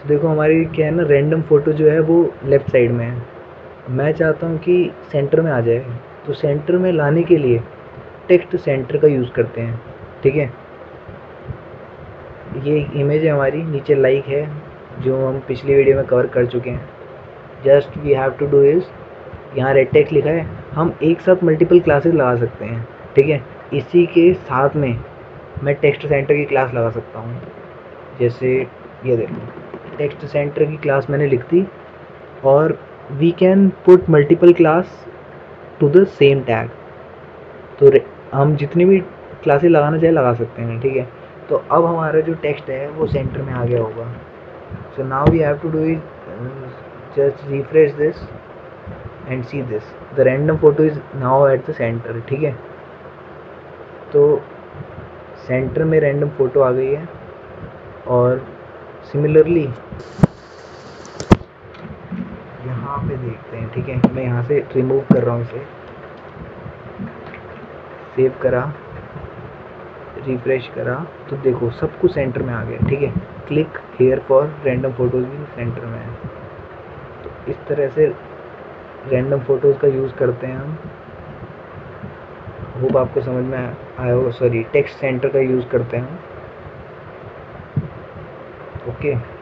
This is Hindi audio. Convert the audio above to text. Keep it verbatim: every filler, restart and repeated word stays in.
देखो हमारी क्या है ना, रैंडम फ़ोटो जो है वो लेफ़्ट साइड में है, मैं चाहता हूँ कि सेंटर में आ जाए। तो सेंटर में लाने के लिए टेक्स्ट सेंटर का यूज़ करते हैं, ठीक है। ये एक इमेज है हमारी, नीचे लाइक है जो हम पिछली वीडियो में कवर कर चुके हैं। Just we have to do is, यहाँ रेड टेक्स्ट लिखा है, हम एक साथ मल्टीपल क्लासेस लगा सकते हैं, ठीक है। इसी के साथ में मैं टेक्स्ट सेंटर की क्लास लगा सकता हूँ। जैसे ये देखो, टेक्स्ट सेंटर की क्लास मैंने लिख दी, और we can put multiple class to the same tag. तो हम जितनी भी क्लासेस लगाना चाहे लगा सकते हैं, ठीक है। तो अब हमारा जो टेक्स्ट है वो सेंटर में आ गया होगा। So now we have to do it, just refresh this and see this, the random photo is now at the centre, ठीक है। तो सेंटर में रैंडम फोटो आ गई है। और सिमिलरली यहाँ पे देखते हैं, ठीक है। मैं यहाँ से रिमूव कर रहा हूँ इसे, सेव करा, रिफ्रेश करा, तो देखो सब कुछ सेंटर में आ गया, ठीक है। Click here for random photos भी सेंटर में है। तो इस तरह से रैंडम फोटोज़ का यूज़ करते हैं हम। होप आपको समझ में आया हो। सॉरी, टेक्स्ट सेंटर का यूज़ करते हैं हम, ओके।